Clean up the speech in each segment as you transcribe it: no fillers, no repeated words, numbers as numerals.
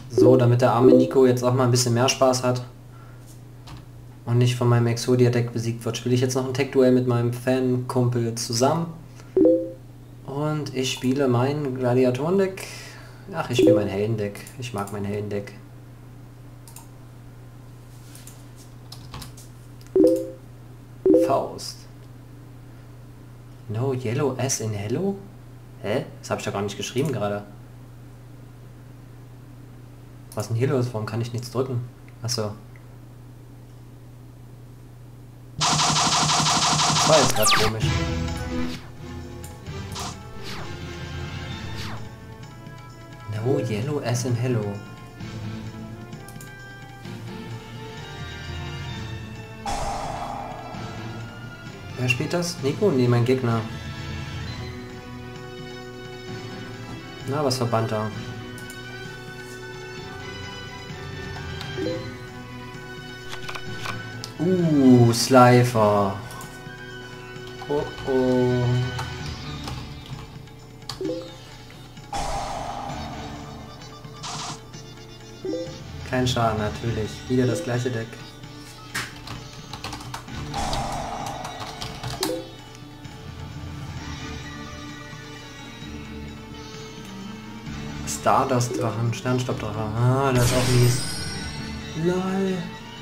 So, damit der arme Nico jetzt auch mal ein bisschen mehr Spaß hat und nicht von meinem Exodia-Deck besiegt wird, spiele ich jetzt noch ein Tech-Duell mit meinem Fan-Kumpel zusammen. Und ich spiele mein Gladiatoren-Deck. Ach, ich spiele mein Helden-Deck. Ich mag mein Helden-Deck. Faust. No yellow S in hello? Hä? Das habe ich doch gar nicht geschrieben gerade. Was ist denn hier los? Warum kann ich nichts drücken? Achso. Das war jetzt gerade komisch. No yellow S in hello. Wer spielt das? Nico? Nee, mein Gegner. Na, was verbannt er? Slifer. Oh oh. Kein Schaden, natürlich. Wieder das gleiche Deck. Stardust-Drachen, Sternstaubdrache. Ah, das ist auch mies. Lol.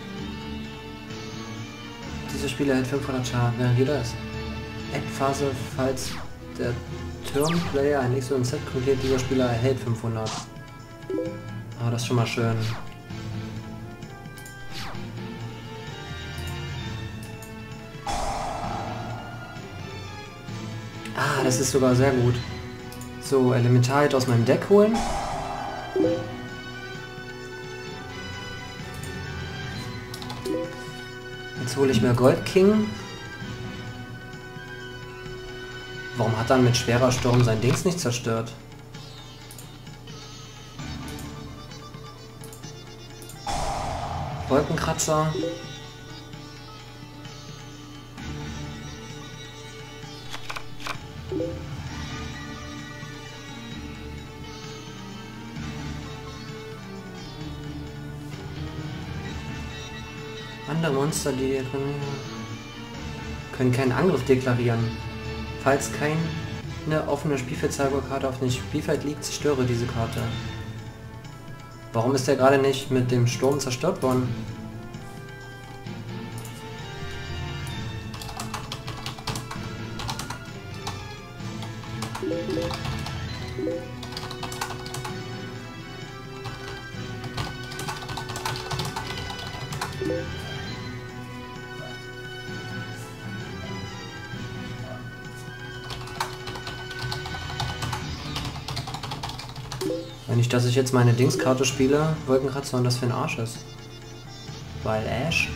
Dieser Spieler hält 500 Schaden, während jeder ist. Endphase, falls der Turn-Player ein X und Z konkret, dieser Spieler erhält 500. Ah, das ist schon mal schön. Ah, das ist sogar sehr gut. So, Elementarheit aus meinem Deck holen. Jetzt hole ich mir Gold King. Warum hat er mit schwerer Sturm sein Dings nicht zerstört? Wolkenkratzer. Andere Monster, die können keinen Angriff deklarieren. Falls keine offene Spielfeldzauberkarte auf dem Spielfeld liegt, zerstöre diese Karte. Warum ist der gerade nicht mit dem Sturm zerstört worden? Wenn nicht, dass ich jetzt meine Dingskarte spiele, Wolkenkratzer und das für ein Arsch ist. Weil Ash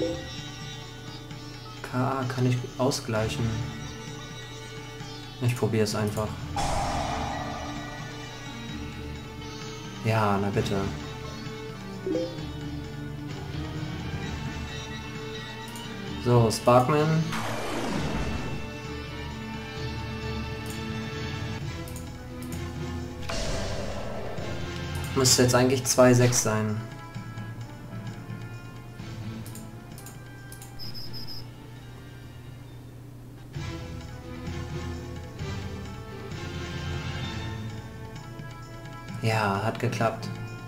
KA kann ich ausgleichen. Ich probiere es einfach. Ja, na bitte. So, Sparkman. Müsste jetzt eigentlich 2,6 sein. Ja, hat geklappt.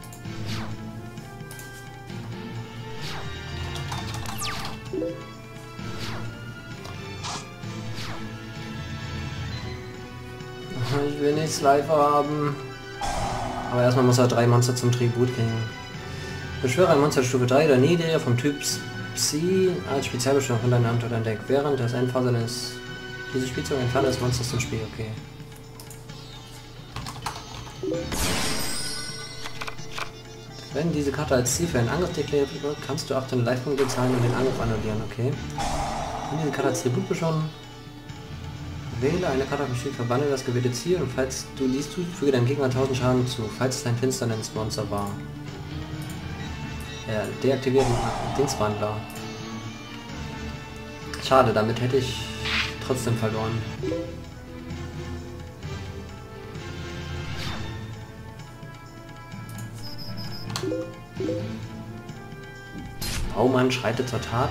Ich will nicht Slifer haben. Aber erstmal muss er 3 Monster zum Tribut kriegen. Beschwöre ein Monster Stufe 3 oder niedriger vom Typ Psi als Spezialbeschwörung von deiner Hand oder dein Deck. Während des Endphase eines diese Spielzug entferne des Monsters zum Spiel. Okay. Wenn diese Karte als Ziel für einen Angriff deklariert wird, kannst du 800 Live-Punkte zahlen und den Angriff annullieren. Okay. Wenn diese Karte als Tribut beschworen, wähle eine Karte auf dem Spiel, verbanne das gewählte Ziel und falls du dies tust, füge deinem Gegner 1000 Schaden zu, falls es ein Finsternis-Monster war. Ja, deaktiviert den Dingswandler. Schade, damit hätte ich trotzdem verloren. V-Mann schreitet zur Tat.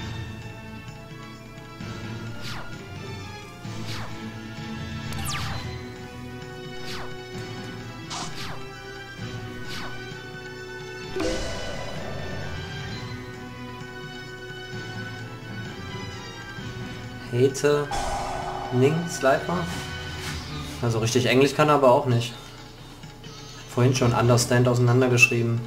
Hate Ning Slifer. Also richtig Englisch kann er aber auch nicht. Vorhin schon Understand auseinandergeschrieben.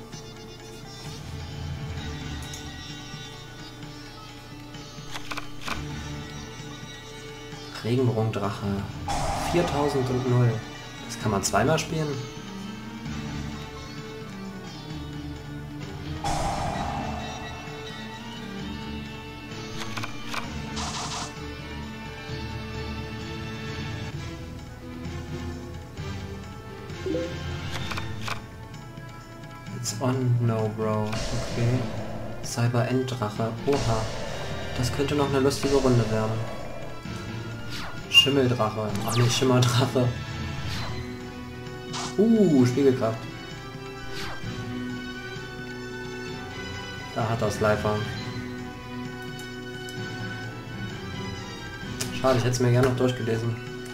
Regenbogendrache. 4000. Das kann man zweimal spielen. It's on, no bro. Okay. Cyber Enddrache. Oha. Das könnte noch eine lustige Runde werden. Schimmeldrache. Ach nee, Schimmerdrache. Spiegelkraft. Da hat er Slifer. Schade, ich hätte es mir gerne noch durchgelesen.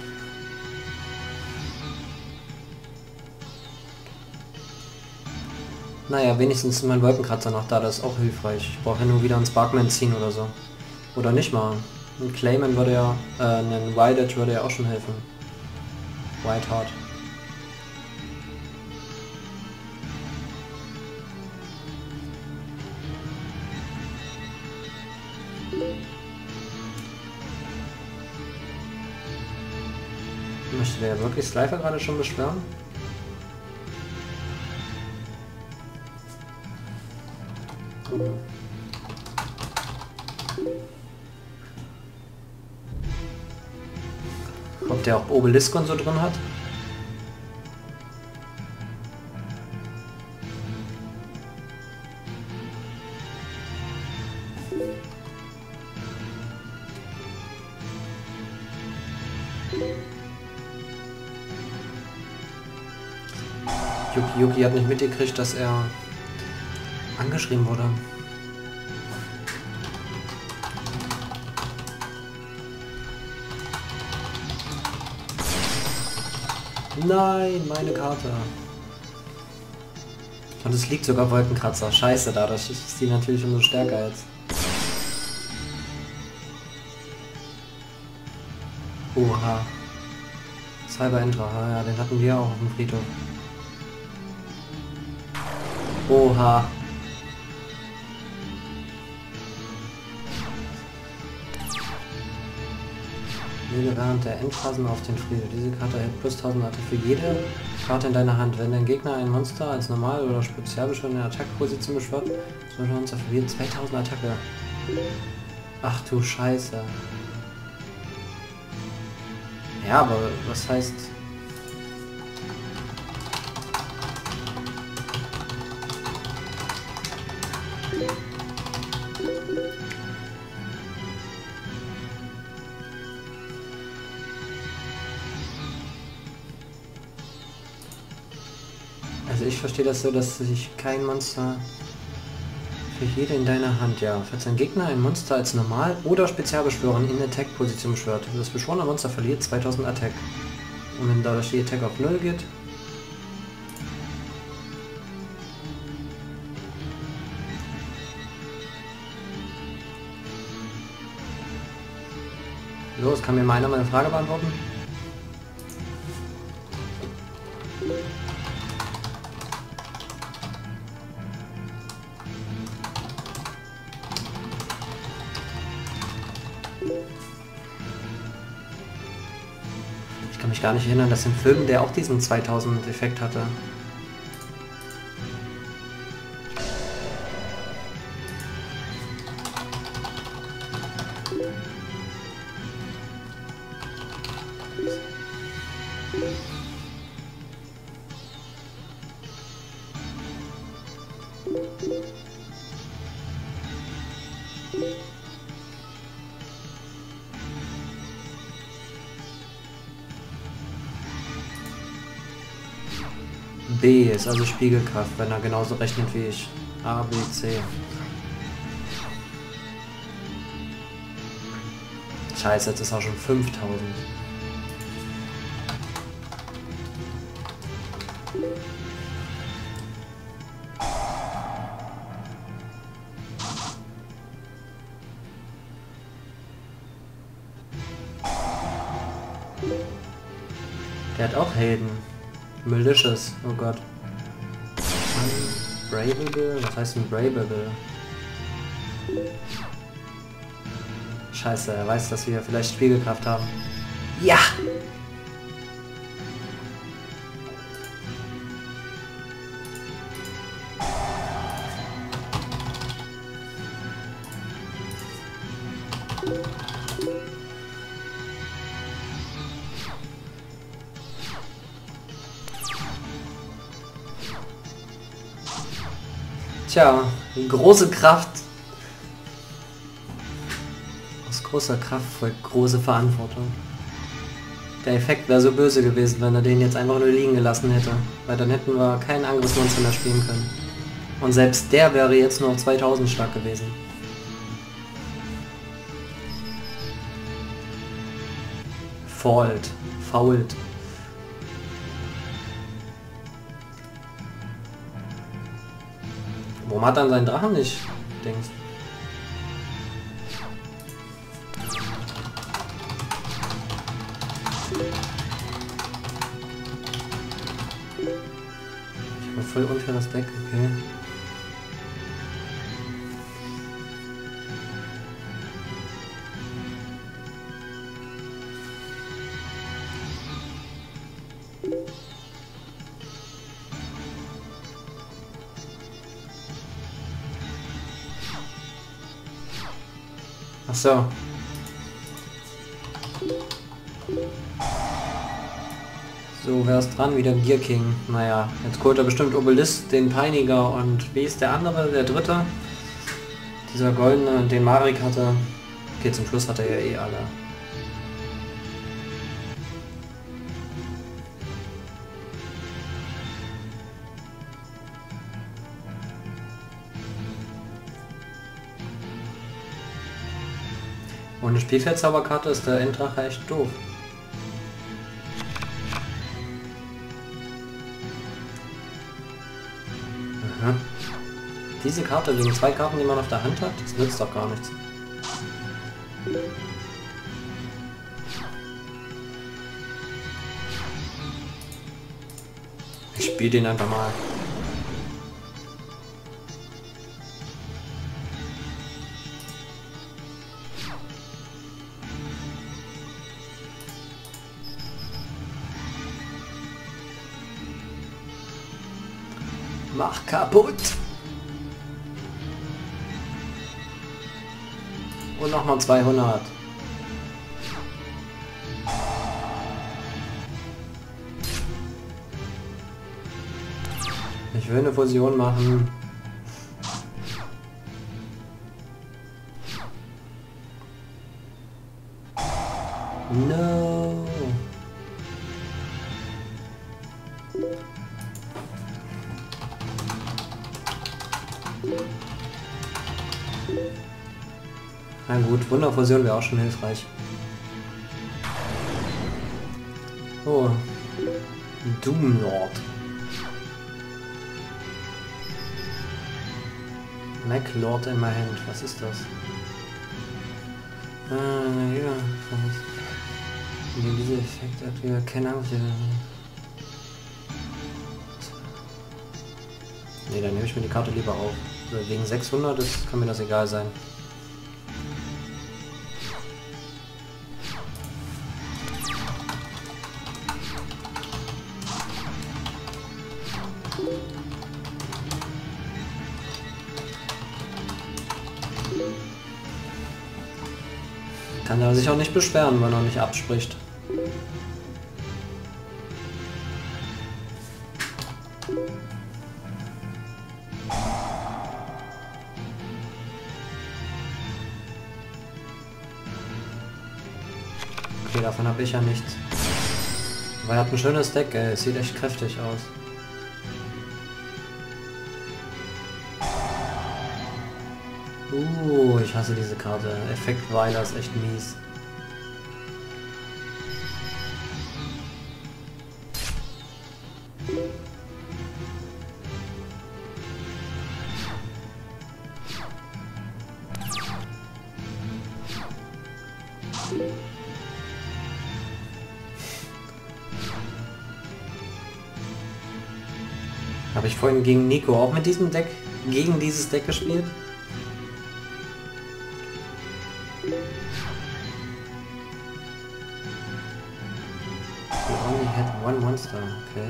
Naja, wenigstens ist mein Wolkenkratzer noch da, das ist auch hilfreich. Ich brauche ja nur wieder einen Sparkman ziehen oder so. Oder nicht mal. Ein Clayman würde ja, ein Wild Edge würde ja auch schon helfen. Whiteheart. Möchte der wirklich Slifer gerade schon beschwören? Ob der auch Obelisk und so drin hat? Yuki hat nicht mitgekriegt, dass er angeschrieben wurde. Nein, meine Karte. Und es liegt sogar Wolkenkratzer. Scheiße, dadurch ist die natürlich umso stärker jetzt. Oha. Cyber Endrache, ja, den hatten wir auch auf dem Friedhof. Oha. Lege während der Endphasen auf den Friedhof. Diese Karte erhält plus 1000 Attacke für jede Karte in deiner Hand. Wenn dein Gegner ein Monster als normal oder spezialbeschworene Attacke-Position beschwört, so ein Monster verliert 2000 Attacke. Ach du Scheiße. Ja, aber was heißt... Also ich verstehe das so, dass sich kein Monster für jede in deiner Hand, ja. Falls ein Gegner ein Monster als Normal- oder Spezialbeschwören in Attack-Position beschwört, das beschworene Monster verliert 2000 Attack. Und wenn dadurch die Attack auf 0 geht... Los, kann mir mal einer meine Frage beantworten? Ich kann mich gar nicht erinnern, dass im Film der auch diesen 2000 Effekt hatte. B ist also Spiegelkraft, wenn er genauso rechnet wie ich. A, B, C. Scheiße, jetzt ist auch schon 5000. Der hat auch Helden. Malicious, oh Gott. Unbravable? Was heißt Unbravable? Scheiße, er weiß, dass wir vielleicht Spiegelkraft haben. Ja! Tja, große Kraft. Aus großer Kraft folgt große Verantwortung. Der Effekt wäre so böse gewesen, wenn er den jetzt einfach nur liegen gelassen hätte. Weil dann hätten wir keinen Angriffsmonster mehr spielen können. Und selbst der wäre jetzt nur auf 2000 stark gewesen. Fault. Warum hat dann sein Drachen nicht? Denkst ich habe voll unfaires Deck, okay. Ach so. So, wer ist dran? Wieder Gear King. Naja, jetzt holt er bestimmt Obelisk, den Peiniger und wie ist der andere, der dritte? Dieser goldene, den Marik hatte. Okay, zum Schluss hat er ja eh alle. Ohne Spielfeldzauberkarte ist der Enddrache echt doof. Aha. Diese Karte gegen zwei Karten, die man auf der Hand hat, das nützt doch gar nichts. Ich spiele den einfach mal. Mach kaputt! Und nochmal 200. Ich will eine Fusion machen. No. Na gut, Wunderfusion wäre auch schon hilfreich. Oh. Doomlord. MacLord in my hand. Was ist das? Ja. Diese Effekte hat wieder keine Ahnung. Ne, dann nehme ich mir die Karte lieber auf. Also wegen 600 kann mir das egal sein. Kann er sich auch nicht beschweren, wenn er nicht abspricht. Okay, davon habe ich ja nichts. Aber er hat ein schönes Deck, ey. Es sieht echt kräftig aus. Ich hasse diese Karte. Effektweiler ist echt mies. Habe ich vorhin gegen Nico auch mit diesem Deck, gegen dieses Deck gespielt? We only had one monster, okay.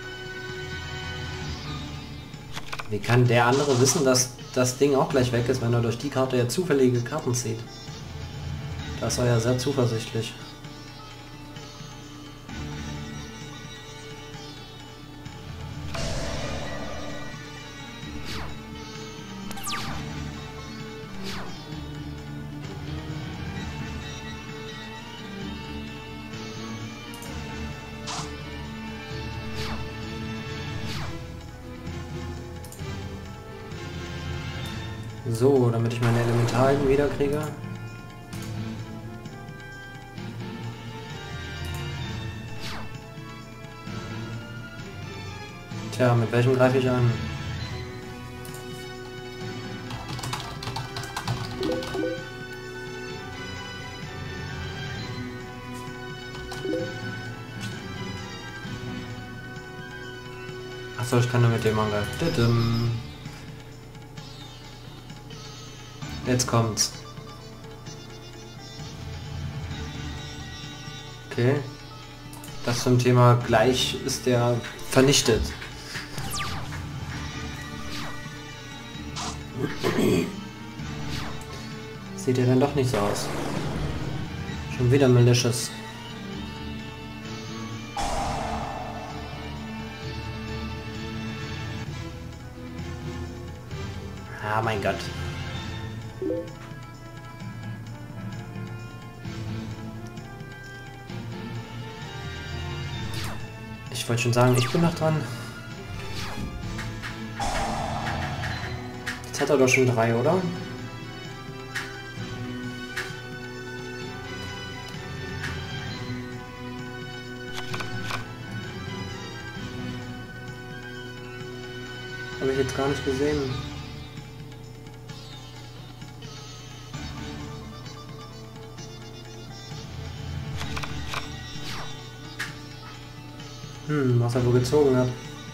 Wie kann der andere wissen, dass das Ding auch gleich weg ist, wenn er durch die Karte ja zufällige Karten zieht? Das war ja sehr zuversichtlich. So, damit ich meine Elementalen wieder kriege. Tja, mit welchem greife ich an? Achso, ich kann nur mit dem angreifen. Jetzt kommt's. Okay. Das zum Thema gleich ist der vernichtet. Sieht ja dann doch nicht so aus. Schon wieder malicious. Ah, mein Gott. Ich wollte schon sagen, ich bin noch dran. Jetzt hat er doch schon 3, oder? Habe ich jetzt gar nicht gesehen. Was er wohl gezogen hat.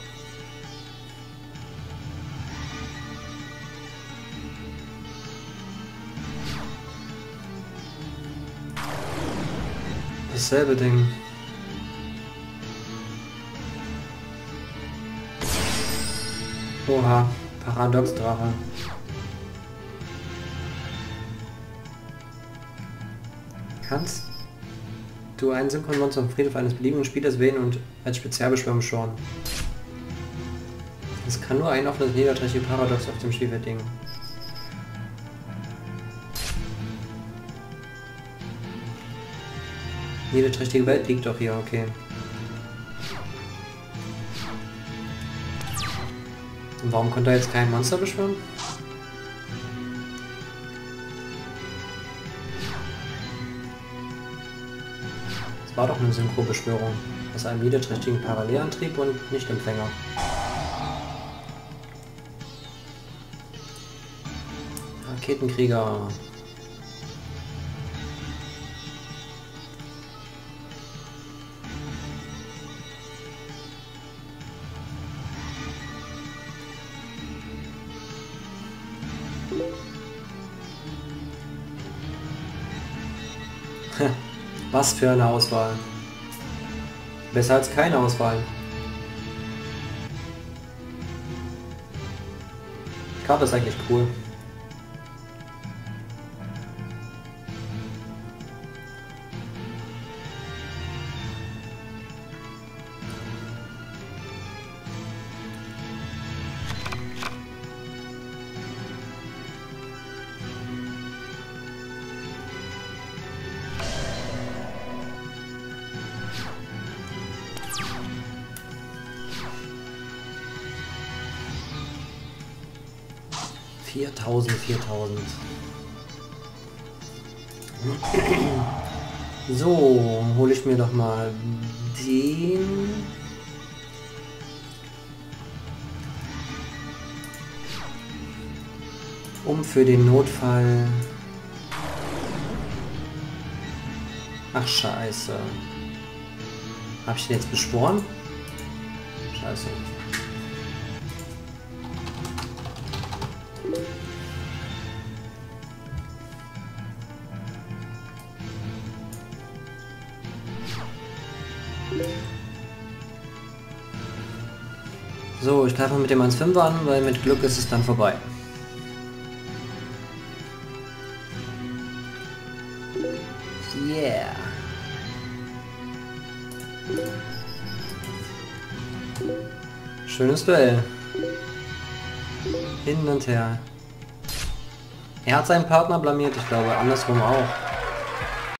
Dasselbe Ding. Oha, Paradox-Drache. Kannst du ein Synchronmonster vom Friedhof eines beliebigen Spielers wählen und als Spezialbeschwörung schauen. Es kann nur ein offenes niederträchtiges Paradox auf dem Spielfeld liegen. Niederträchtige Welt liegt doch hier, okay. Und warum konnte er jetzt kein Monster beschwören? Es war doch eine Synchrobeschwörung. Aus einem niederträchtigen Parallelantrieb und Nicht-Empfänger. Raketenkrieger. Was für eine Auswahl. Besser als keine Auswahl. Die Karte ist eigentlich cool. Viertausend. So, hole ich mir doch mal den. Um für den Notfall. Ach scheiße. Habe ich den jetzt beschworen? Scheiße. So, ich greife mal mit dem 1,5 an, weil mit Glück ist es dann vorbei. Yeah. Schönes Duell. Hin und her. Er hat seinen Partner blamiert, ich glaube andersrum auch.